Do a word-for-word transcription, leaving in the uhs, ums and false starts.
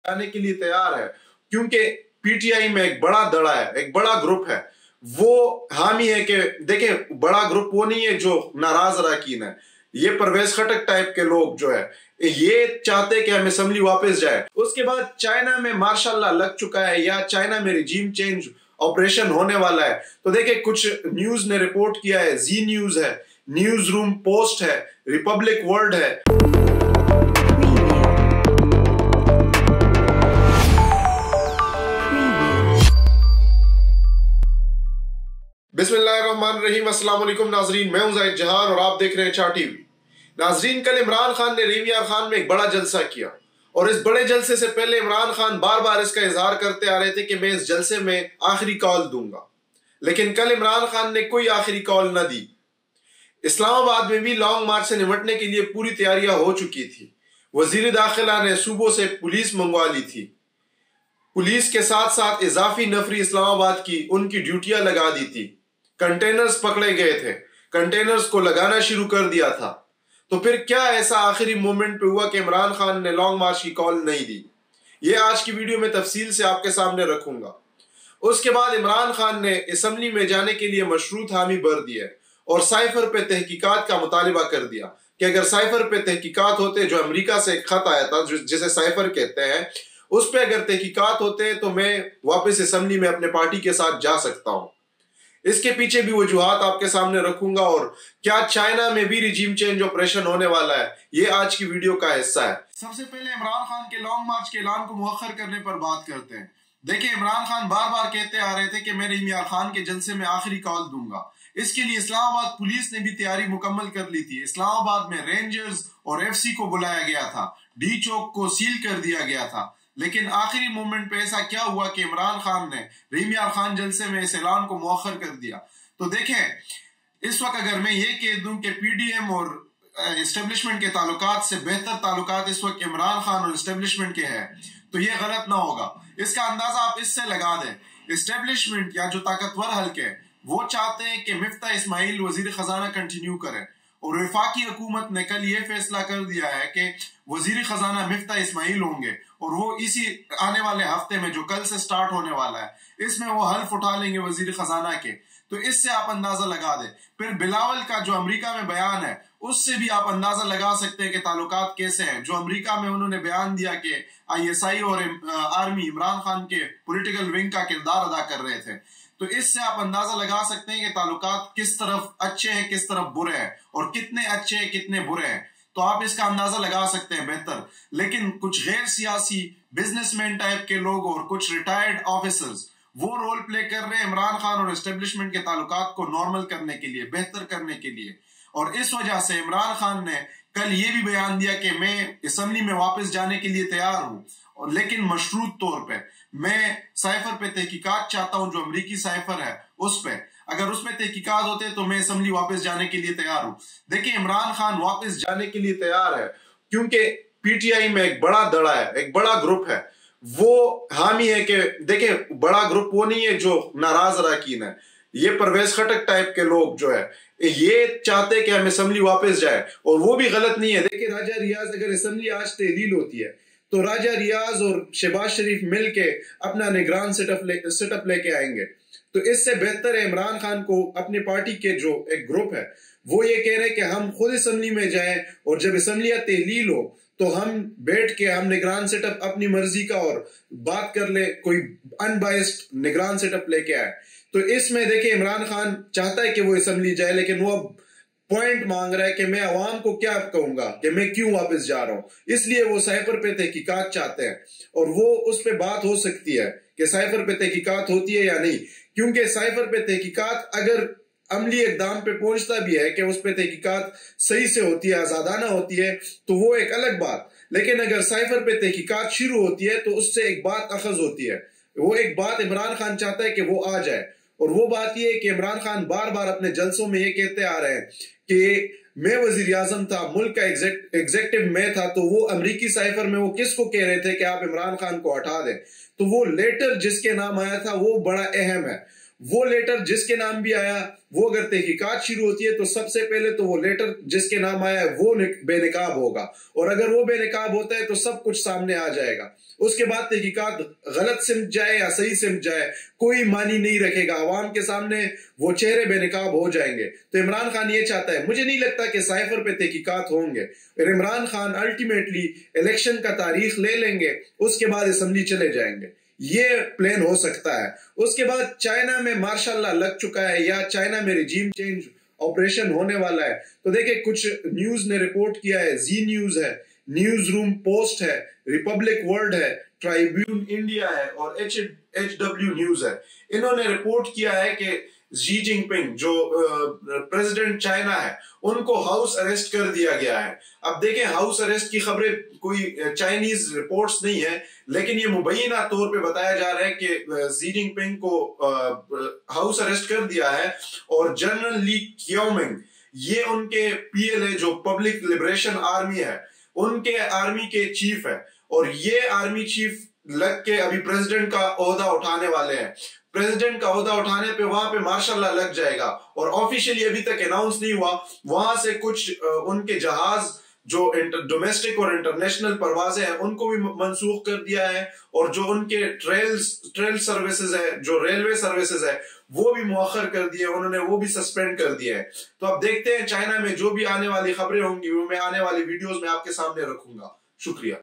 जाने के लिए तैयार है, क्योंकि पीटीआई में एक बड़ा दड़ा है, एक बड़ा ग्रुप है, वो हामी है कि देखें, बड़ा ग्रुप वो नहीं है जो नाराज अरकान है, ये परवेज खटक टाइप के लोग जो है ये चाहते कि हम असेंबली वापस जाए। उसके बाद चाइना में मार्शाल्लाह लग चुका है, या चाइना में रिजीम चेंज ऑपरेशन होने वाला है। तो देखिए, कुछ न्यूज ने रिपोर्ट किया है, जी न्यूज है, न्यूज रूम पोस्ट है, रिपब्लिक वर्ल्ड है। बिस्मिल्लाहिर्रहमानिर्रहीम, अस्सलाम वालेकुम नाजरीन, मैं हूं ज़ाहिद जहान और आप देख रहे हैं चार टीवी। नाजरीन, कल इमरान खान ने रीम यार खान में एक बड़ा जलसा किया और इस बड़े जलसे से पहले इमरान खान बार बार इसका इजहार करते आ रहे थे कि मैं इस जलसे में आखिरी कॉल दूंगा, लेकिन कल इमरान खान ने कोई आखिरी कॉल न दी। इस्लामाबाद में भी लॉन्ग मार्च से निपटने के लिए पूरी तैयारियां हो चुकी थी। वजीर दाखिला ने सूबों से पुलिस मंगवा ली थी, पुलिस के साथ साथ इजाफी नफरी इस्लामाबाद की उनकी ड्यूटियां लगा दी थी, कंटेनर्स पकड़े गए थे, कंटेनर्स को लगाना शुरू कर दिया था। तो फिर क्या ऐसा आखिरी मोमेंट पे हुआ कि इमरान खान ने लॉन्ग मार्च की कॉल नहीं दी? ये आज की वीडियो में तफसील से आपके सामने रखूंगा। उसके बाद इमरान खान ने असेंबली में जाने के लिए मशरूत हामी भर दिया और साइफर पे तहकीकात का मुतालिबा कर दिया कि अगर साइफर पे तहकीकात होते, जो अमेरिका से एक खत आया था जिसे साइफर कहते हैं, उस पर अगर तहकीकात होते तो मैं वापस असेंबली में अपने पार्टी के साथ जा सकता हूं। इसके पीछे भी वजूहात आपके सामने रखूंगा और क्या चाइना में भी रिजीम चेंज ऑपरेशन होने वाला है, ये आज की वीडियो का हिस्सा है। सबसे पहले इमरान खान के लॉन्ग मार्च के ऐलान को मुअख्खर करने पर बात करते हैं। देखिए, इमरान खान बार बार कहते आ रहे थे कि मैं रीम यार खान के जलसे में आखिरी कॉल दूंगा। इसके लिए इस्लामाबाद पुलिस ने भी तैयारी मुकम्मल कर ली थी। इस्लामाबाद में रेंजर्स और एफसी को बुलाया गया था, डी चौक को सील कर दिया गया था। लेकिन आखिरी मोमेंट पे ऐसा क्या हुआ कि इमरान खान ने रीम यार खान जलसे में इस ऐलान को मुअख्खर कर दिया। तो देखें, इस वक्त अगर मैं ये कह दूं कि पीडीएम और एस्टेब्लिशमेंट के ताल्लुकात से बेहतर ताल्लुकात इस वक्त इमरान खान और एस्टेब्लिशमेंट के हैं, तो ये गलत ना होगा। इसका अंदाजा आप इससे लगा दें। एस्टेब्लिशमेंट या जो ताकतवर हल्के वो चाहते हैं कि मिफ्ता इस्माइल वजीर खजाना कंटिन्यू करें, और वफाकी हुकूमत ने कल ये फैसला कर दिया है कि वजीर खजाना मिफ्ता इस्माइल होंगे, और वो इसी आने वाले हफ्ते में जो कल से स्टार्ट होने वाला है, इसमें वो हल्फ उठा लेंगे वजीर खजाना के। तो इससे आप अंदाजा लगा दें। फिर बिलावल का जो अमेरिका में बयान है, उससे भी आप अंदाजा लगा सकते हैं कि ताल्लुकात कैसे हैं। जो अमेरिका में उन्होंने बयान दिया कि आईएसआई और आर्मी इमरान खान के पॉलिटिकल विंग का किरदार अदा कर रहे थे, तो इससे आप अंदाजा लगा सकते हैं कि ताल्लुकात किस तरफ अच्छे हैं, किस तरफ बुरे हैं, और कितने अच्छे हैं, कितने बुरे हैं। तो आप इसका अंदाजा लगा सकते हैं बेहतर। लेकिन कुछ गैर सियासी बिजनेसमैन टाइप के लोग और कुछ रिटायर्ड ऑफिसर्स वो रोल प्ले कर रहे हैं इमरान खान और एस्टेब्लिशमेंट के ताल्लुकात को नॉर्मल करने के लिए, बेहतर करने के लिए। और इस वजह से इमरान खान ने कल ये भी बयान दिया कि मैं असेंबली में वापस जाने के लिए तैयार हूं, और लेकिन मशरूत तौर पे मैं साइफर पे तहकीकात चाहता हूं, जो अमरीकी साइफर है उस पे। अगर उसमें तहकीकात होते तो मैं असेंबली वापस जाने के लिए तैयार हूं। देखिए, इमरान खान वापस जाने के लिए तैयार है, क्योंकि पीटीआई में एक बड़ा दड़ा है, एक बड़ा ग्रुप है, वो हामी है कि देखें, बड़ा ग्रुप वो नहीं है जो नाराज अरकान है, ये परवेज खटक टाइप के लोग जो है ये चाहते कि हम असेंबली वापस जाए, और वो भी गलत नहीं है। देखिए, राजा रियाज अगर असेंबली आज तहलील होती है तो राजा रियाज और शहबाज शरीफ मिलके अपना निगरान सेटअप ले सेटअप लेके आएंगे। तो इससे बेहतर है इमरान खान को अपनी पार्टी के जो एक ग्रुप है वो ये कह रहे हैं कि हम खुद असेंबली में जाएं, और जब असेंबलियां तहलील हो तो हम बैठ के हम निगरान सेटअप अपनी मर्जी का और बात कर ले, कोई अनबायस्ड निगरान सेटअप लेके आए। तो इसमें देखिए, इमरान खान चाहता है कि वो असेंबली जाए, लेकिन वो अब पॉइंट मांग रहा है कि मैं अवाम को क्या कहूंगा कि मैं क्यों वापस जा रहा हूं। इसलिए वो साइफर पे तहकीकात चाहते हैं, और वो उस पे बात हो सकती है कि साइफर पे तहकीकात होती है या नहीं, क्योंकि साइफर पे तहकीकात अगर अमली इकदाम पे पहुंचता भी है कि उस पे तहकीकात सही से होती है, आजादाना होती है, तो वो एक अलग बात। लेकिन अगर साइफर पे तहकीकात शुरू होती है तो उससे एक बात अखज होती है। वो एक बात इमरान खान चाहता है कि वो आ जाए, और वो बात ये है कि इमरान खान बार बार अपने जलसों में ये कहते आ रहे हैं कि मैं वजीर आजम था, मुल्क का एग्जेक्टिव मैं था। तो वो अमरीकी साइफर में वो किसको कह रहे थे कि आप इमरान खान को हटा दें? तो वो लेटर जिसके नाम आया था वो बड़ा अहम है, वो लेटर जिसके नाम भी आया, वो अगर तहकीकात शुरू होती है तो सबसे पहले तो वो लेटर जिसके नाम आया है वो बेनकाब होगा, और अगर वो बेनकाब होता है तो सब कुछ सामने आ जाएगा। उसके बाद तहकीकात गलत सिमत जाए या सही सिमत जाए कोई मानी नहीं रखेगा, आवाम के सामने वो चेहरे बेनकाब हो जाएंगे। तो इमरान खान ये चाहता है, मुझे नहीं लगता कि साइफर पे तहकीकात होंगे, और इमरान खान अल्टीमेटली इलेक्शन का तारीख ले लेंगे, उसके बाद असेंबली चले जाएंगे। ये प्लान हो सकता है। उसके बाद चाइना में मार्शाल्लाह लग चुका है, या चाइना में रिजीम चेंज ऑपरेशन होने वाला है। तो देखिए, कुछ न्यूज ने रिपोर्ट किया है, जी न्यूज है, न्यूज रूम पोस्ट है, रिपब्लिक वर्ल्ड है, ट्राइब्यून इंडिया है और एच एच डब्ल्यू न्यूज है। इन्होंने रिपोर्ट किया है कि शी जिनपिंग जो प्रेसिडेंट चाइना है, उनको हाउस अरेस्ट कर दिया गया है। अब देखें, हाउस अरेस्ट की खबरें कोई चाइनीज रिपोर्ट्स नहीं है, लेकिन ये मुबैना तौर पे बताया जा रहा है कि शी जिनपिंग को हाउस अरेस्ट कर दिया है, और जनरल ली क्योमिंग, ये उनके पीएलए जो पब्लिक लिबरेशन आर्मी है, उनके आर्मी के चीफ है, और ये आर्मी चीफ लग के अभी प्रेसिडेंट का ओहदा उठाने वाले हैं। प्रेसिडेंट का ओहदा उठाने पे वहां पे मार्शाल्लाह लग जाएगा, और ऑफिशियली अभी तक अनाउंस नहीं हुआ। वहां से कुछ उनके जहाज जो डोमेस्टिक और इंटरनेशनल परवाजें हैं उनको भी मंसूख कर दिया है, और जो उनके ट्रेल्स ट्रेल सर्विसेज है, जो रेलवे सर्विसेज है, वो भी मुअख्खर कर दिए उन्होंने, वो भी सस्पेंड कर दिए हैं। तो अब देखते हैं चाइना में जो भी आने वाली खबरें होंगी वो मैं आने वाली वीडियोस में आपके सामने रखूंगा। शुक्रिया।